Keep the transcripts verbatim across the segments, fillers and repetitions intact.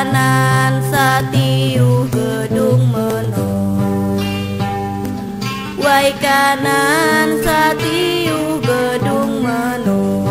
kanan satiu gedung menong, wai kanan satiu gedung menong.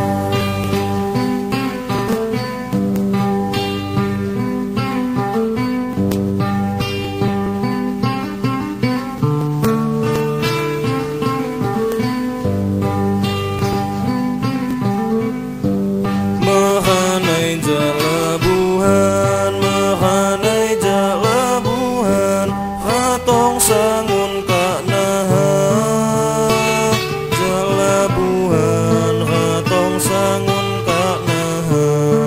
Mahanai jalabuhan, mahanai jalabuhan, hatong sangun kak naha. Jalabuhan, hatong sangun kak naha.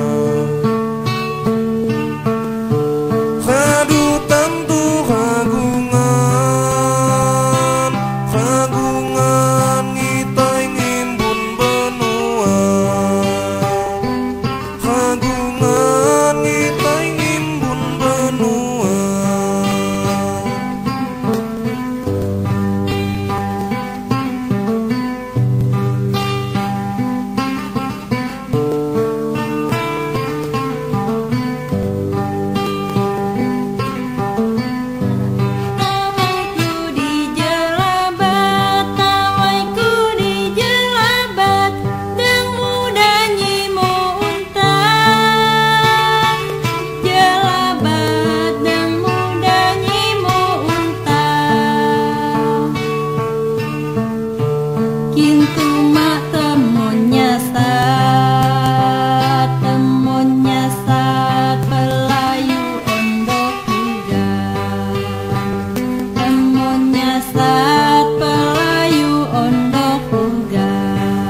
Hadu tentu kagungan, kagungan ngitai ngimbun benua. Kagungan ngitai ngimbun benua. Tawaiku dijelabat, tawaiku dijelabat, deng muda nyimo untan. Jelabat deng muda nyimo untan. Kintu mak temon nyasat, temon nyasat pelayu ondok hujan. Temon nyasat pelayu ondok hujan.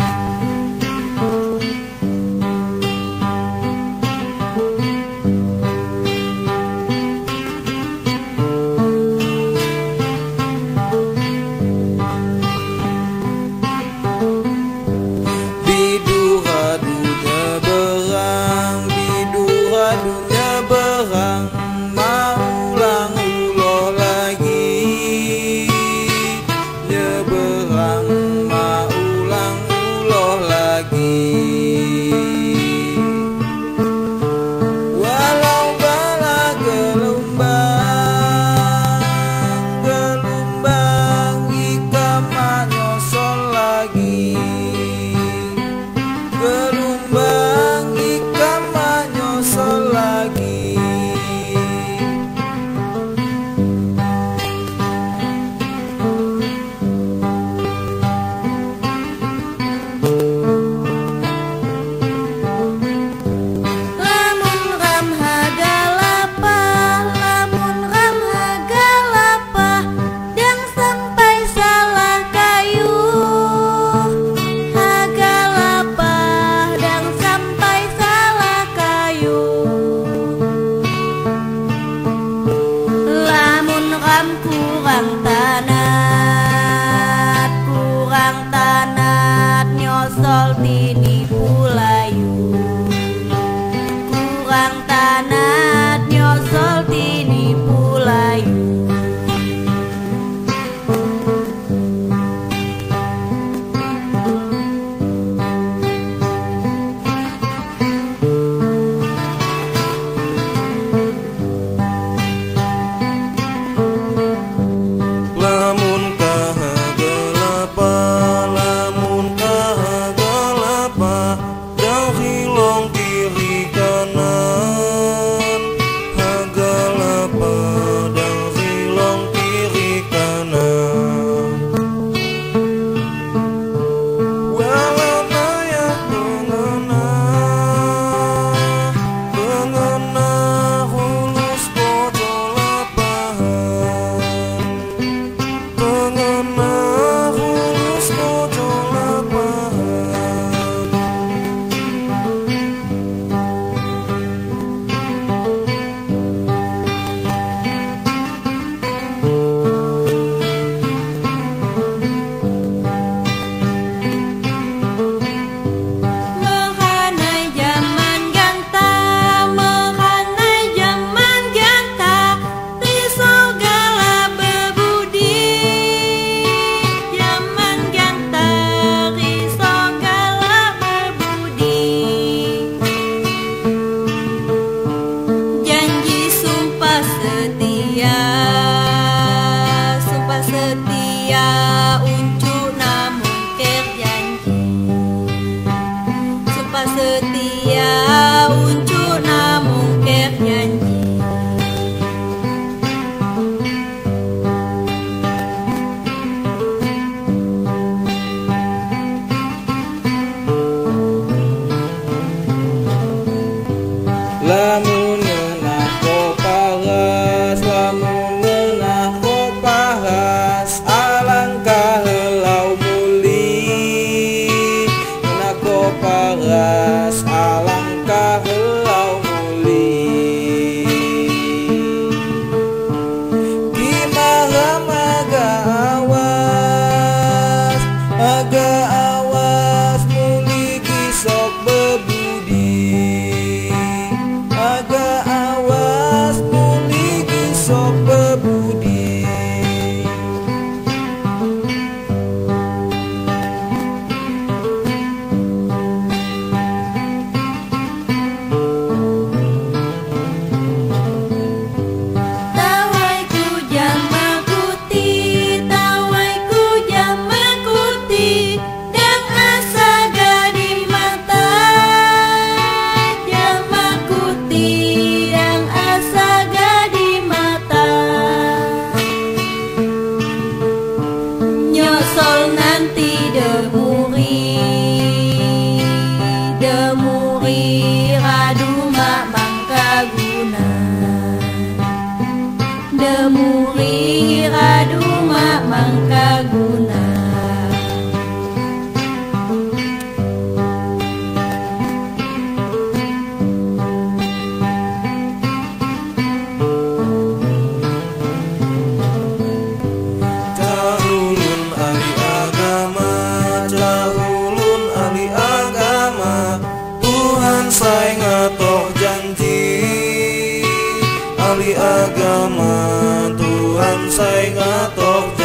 Bidu hadunya berang, bidu hadunya berang, maulang uloh lagi. Nyeberang maulang uloh lagi. Walau bala gelombang, gelombang ika mak nyosol lagi. Gelombang ikan mak nyosol lagi. Lamun ram hagalapah, lamun ram hagalapah, dang sampai salah kayu. Hagalapah dang sampai salah kayu. Lamun ram kurang tanat, kurang tanat nyosol tini pulayu. Kurang tanat nyosol tini pulayu. Lamun kahagalapa, lamun kahagalapa, jauh hilong kiri kanan. Hagalapa, jauh hilong kiri kanan. Walau naya tengena, tengena guna demuri raduma mangka guna Cahulun ahli agama, cahulun ahli agama, Tuhan saya ngatok janji. Ahli agama, Tuhan saya ngatok